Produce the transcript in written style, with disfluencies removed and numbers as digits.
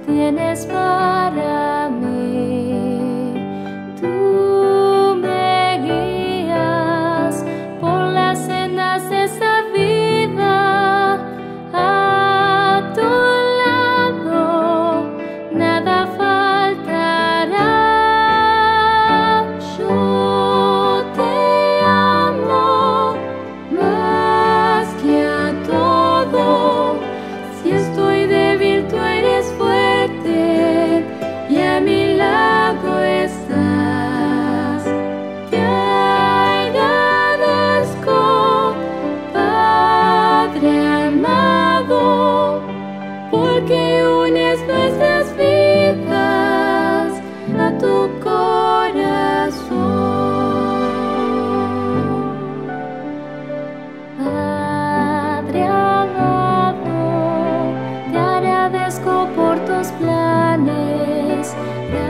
tienes para mí. Tú me guías por las sendas de esta vida. A tu lado nada faltará. Yo te amo más que a todo. Si estoy débil, tú eres fuerte y a mi lado estás. Te agradezco, Padre amado, porque unes nuestras vidas a tu corazón. Padre amado, te agradezco por tus planes.